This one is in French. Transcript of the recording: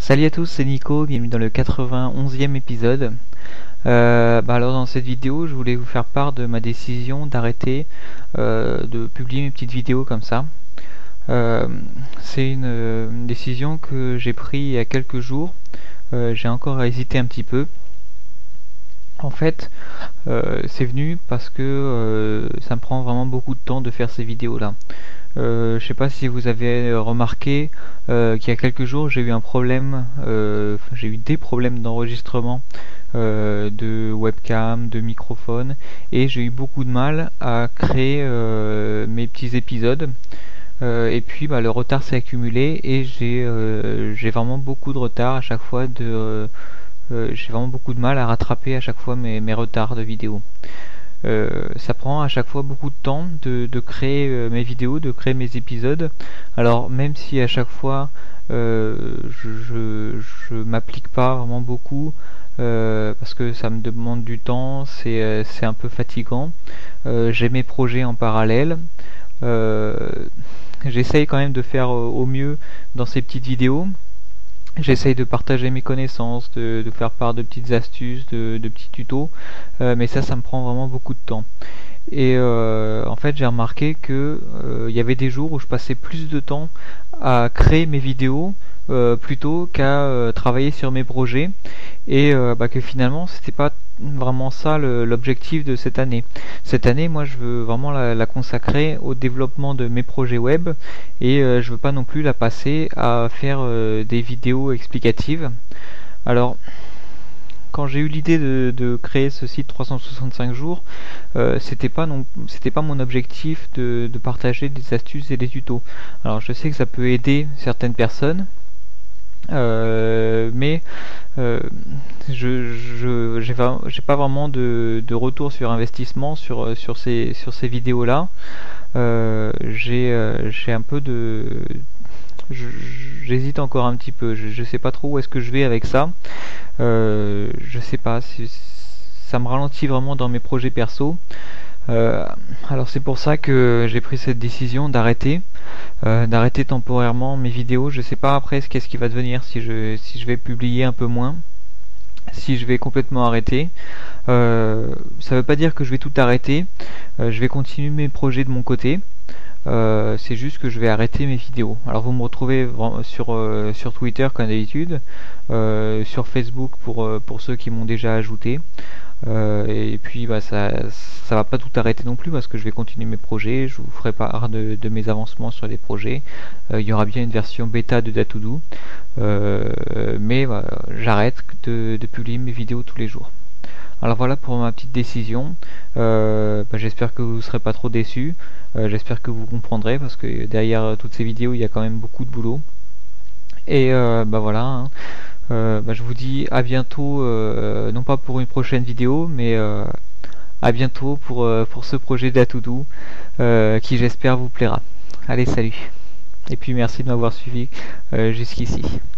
Salut à tous, c'est Nico, bienvenue dans le 91e épisode. Alors dans cette vidéo, je voulais vous faire part de ma décision d'arrêter de publier mes petites vidéos comme ça. C'est une décision que j'ai prise il y a quelques jours. J'ai encore hésité un petit peu. En fait, c'est venu parce que ça me prend vraiment beaucoup de temps de faire ces vidéos-là. Je sais pas si vous avez remarqué qu'il y a quelques jours j'ai eu un problème, j'ai eu des problèmes d'enregistrement de webcam, de microphone, et j'ai eu beaucoup de mal à créer mes petits épisodes. Et puis le retard s'est accumulé et j'ai vraiment beaucoup de retard à chaque fois j'ai vraiment beaucoup de mal à rattraper à chaque fois mes retards de vidéos. Ça prend à chaque fois beaucoup de temps de créer mes vidéos, de créer mes épisodes. Alors même si à chaque fois je m'applique pas vraiment beaucoup parce que ça me demande du temps, c'est un peu fatigant. J'ai mes projets en parallèle. J'essaye quand même de faire au mieux dans ces petites vidéos. J'essaye de partager mes connaissances, de faire part de petites astuces, de petits tutos, mais ça me prend vraiment beaucoup de temps. Et en fait, j'ai remarqué que il y avait des jours où je passais plus de temps à créer mes vidéos plutôt qu'à travailler sur mes projets, et que finalement, c'était pas vraiment ça l'objectif de cette année. Cette année, moi, je veux vraiment la consacrer au développement de mes projets web, et je veux pas non plus la passer à faire des vidéos explicatives. Alors, quand j'ai eu l'idée de créer ce site 365 jours, c'était pas mon objectif de partager des astuces et des tutos. Alors je sais que ça peut aider certaines personnes, mais j'ai pas vraiment de retour sur investissement sur ces vidéos là. J'ai un peu j'hésite encore un petit peu, je sais pas trop où est-ce que je vais avec ça. Je sais pas si ça me ralentit vraiment dans mes projets perso. Alors c'est pour ça que j'ai pris cette décision d'arrêter temporairement mes vidéos. Je sais pas après qu'est-ce qui va devenir, si je vais publier un peu moins, si je vais complètement arrêter. Ça veut pas dire que je vais tout arrêter. Je vais continuer mes projets de mon côté. C'est juste que je vais arrêter mes vidéos. Alors vous me retrouvez sur Twitter comme d'habitude, sur Facebook pour ceux qui m'ont déjà ajouté. Et puis ça va pas tout arrêter non plus, parce que je vais continuer mes projets, je vous ferai part de mes avancements sur les projets. Il y aura bien une version bêta de Datoudou, mais j'arrête de publier mes vidéos tous les jours. Alors voilà pour ma petite décision. J'espère que vous ne serez pas trop déçus. J'espère que vous comprendrez, parce que derrière toutes ces vidéos il y a quand même beaucoup de boulot. Et voilà, hein. Je vous dis à bientôt, non pas pour une prochaine vidéo, mais à bientôt pour ce projet Datoudou qui, j'espère, vous plaira. Allez, salut. Et puis merci de m'avoir suivi jusqu'ici.